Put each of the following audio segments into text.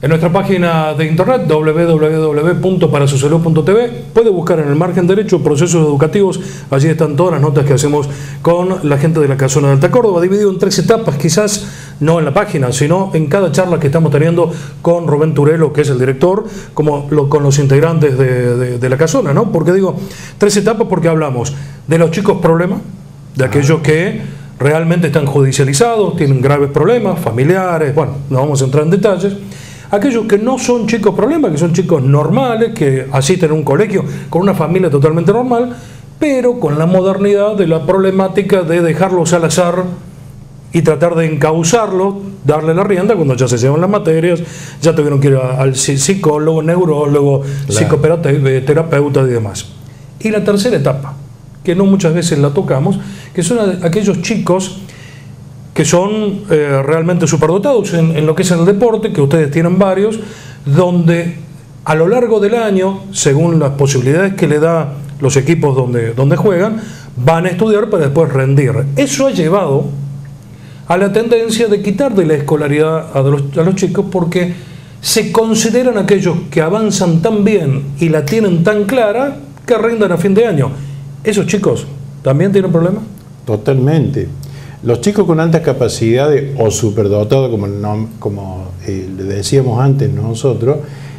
En nuestra página de internet www.parasusalud.tv puede buscar en el margen derecho procesos educativos. Allí están todas las notas que hacemos con la gente de la Casona de Alta Córdoba, dividido en 3 etapas, quizás no en la página, sino en cada charla que estamos teniendo con Rubén Turelo, que es el director, con los integrantes de la Casona, ¿no? Porque digo 3 etapas porque hablamos de los chicos problemas, de aquellos que realmente están judicializados, tienen graves problemas familiares, bueno, no vamos a entrar en detalles. Aquellos que no son chicos problemas, que son chicos normales, que asisten a un colegio con una familia totalmente normal, pero con la modernidad de la problemática de dejarlos al azar y tratar de encauzarlos, darle la rienda cuando ya se llevan las materias, ya tuvieron que ir al psicólogo, neurólogo, psicoterapeuta y demás. Y la tercera etapa, que no muchas veces la tocamos, que son aquellos chicos que son realmente superdotados en lo que es el deporte, que ustedes tienen varios, donde a lo largo del año, según las posibilidades que le da los equipos donde juegan, van a estudiar para después rendir. Eso ha llevado a la tendencia de quitar de la escolaridad a los chicos, porque se consideran aquellos que avanzan tan bien y la tienen tan clara que rindan a fin de año. ¿Esos chicos también tienen problemas? Totalmente. Los chicos con altas capacidades o superdotados, como le decíamos antes nosotros,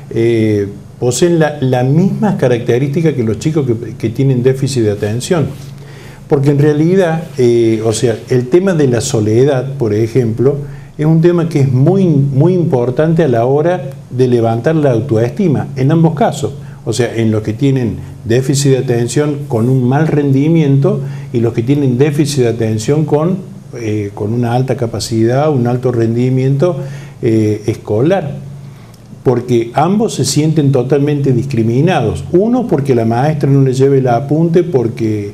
poseen las mismas características que los chicos que tienen déficit de atención. Porque en realidad, el tema de la soledad, por ejemplo, es un tema que es muy importante a la hora de levantar la autoestima, en ambos casos. O sea, en los que tienen déficit de atención con un mal rendimiento y los que tienen déficit de atención con una alta capacidad, un alto rendimiento escolar. Porque ambos se sienten totalmente discriminados. Uno porque la maestra no le lleva el apunte, porque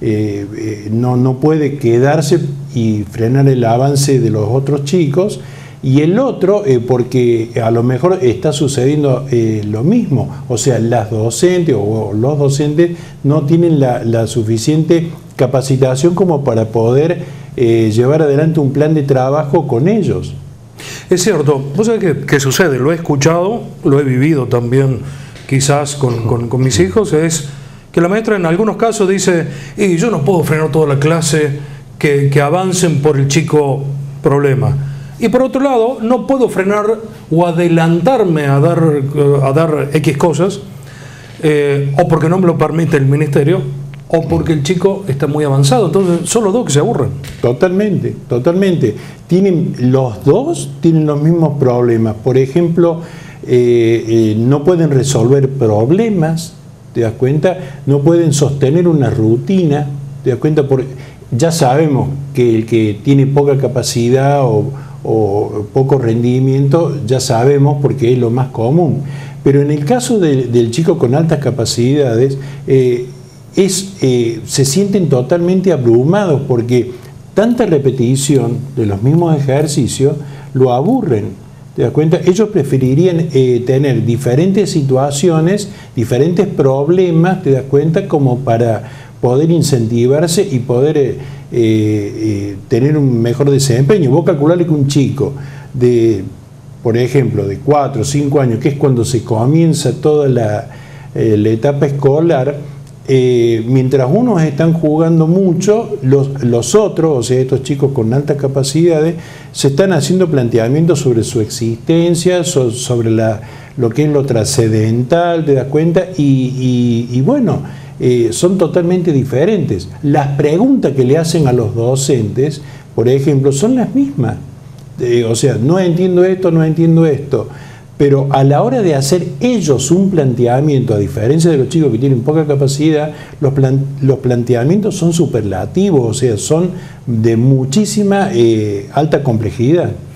no puede quedarse y frenar el avance de los otros chicos. Y el otro porque a lo mejor está sucediendo lo mismo, o sea, las docentes o los docentes no tienen la suficiente capacitación como para poder llevar adelante un plan de trabajo con ellos. Es cierto, ¿vos sabés qué sucede? Lo he escuchado, lo he vivido también quizás con mis hijos, es que la maestra en algunos casos dice, y yo no puedo frenar toda la clase que avancen por el chico problema. Y por otro lado, no puedo frenar o adelantarme a dar X cosas, o porque no me lo permite el ministerio, o porque el chico está muy avanzado. Entonces, son los dos que se aburren. Totalmente, totalmente. Los dos tienen los mismos problemas. Por ejemplo, no pueden resolver problemas, ¿te das cuenta? No pueden sostener una rutina, ¿te das cuenta? Ya sabemos que el que tiene poca capacidad o poco rendimiento, ya sabemos porque es lo más común. Pero en el caso del chico con altas capacidades, se sienten totalmente abrumados porque tanta repetición de los mismos ejercicios lo aburren. ¿Te das cuenta? Ellos preferirían tener diferentes situaciones, diferentes problemas, ¿te das cuenta? Como para poder incentivarse y poder tener un mejor desempeño. Vos calcularle que un chico por ejemplo, de 4 o 5 años, que es cuando se comienza toda la etapa escolar, mientras unos están jugando mucho, los otros, o sea, estos chicos con altas capacidades, se están haciendo planteamientos sobre su existencia, sobre lo que es lo trascendental, ¿te das cuenta? Y bueno, son totalmente diferentes. Las preguntas que le hacen a los docentes, por ejemplo, son las mismas. O sea, no entiendo esto, no entiendo esto. Pero a la hora de hacer ellos un planteamiento, a diferencia de los chicos que tienen poca capacidad, los planteamientos son superlativos, o sea, son de muchísima alta complejidad.